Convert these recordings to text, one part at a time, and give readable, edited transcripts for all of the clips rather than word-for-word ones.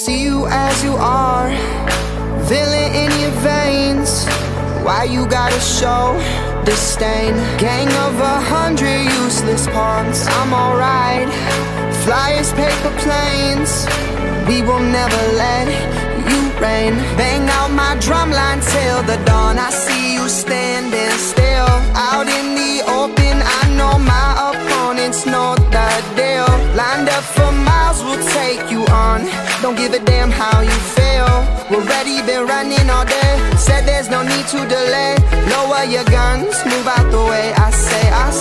see you as you are, villain in your veins. Why you gotta show disdain? Gang of 100 useless pawns. I'm alright. Flyers, paper planes. We will never let you reign. Bang out my drumline till the dawn. I see you standing still out in the open. I know my opponents know the deal. Lined up for miles, we'll take you on. Don't give a damn how you feel. We're ready, been running all day. Said there's no need to delay. Lower your guns, move out the way. I say,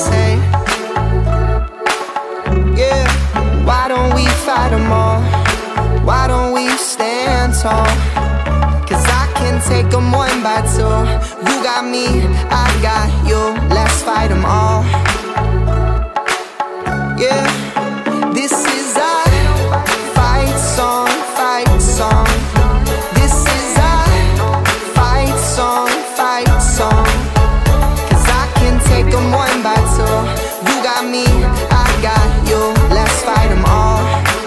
yeah. Why don't we fight them all? Why don't we stand tall? Cause I can take them one by two. You got me, I got you. Let's fight them all. Yeah. This is a fight song, fight song. This is a fight song, fight song. Cause I can take them one by two. You got me, I got you. Let's fight them all.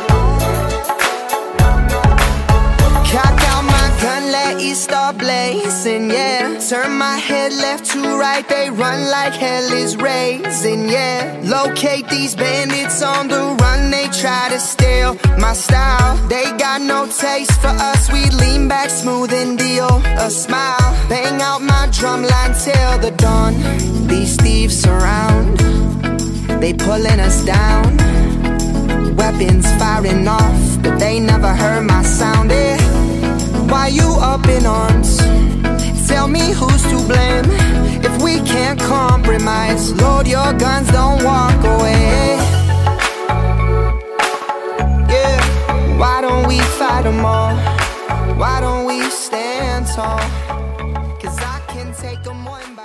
Cock out my gun, let it start blazing, yeah. Turn my head left to right, they run like hell is raising, yeah. Locate these bandits on the run, they try to steal my style. They got no taste for us, we lean back smooth and deal a smile. Bang out my drumline till the dawn. These thieves surround, they pulling us down. Weapons firing off, but they never heard my sound, yeah. Why you up in arms? Tell me who's to blame. If we can't compromise, load your guns, don't walk away. Yeah, why don't we fight them all? Why don't we stand tall? Cause I can take them one by